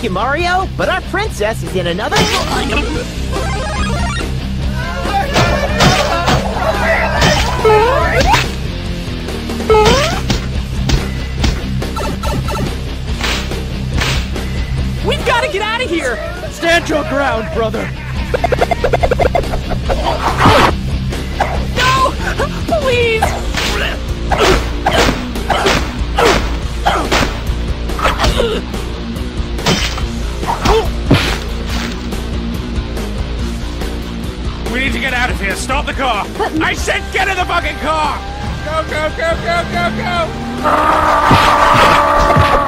you, Mario, but our princess is in another... We've got to get out of here! Stand your ground, brother! No! Please! We need to get out of here. Stop the car. I said get in the fucking car! Go, go, go, go, go, go!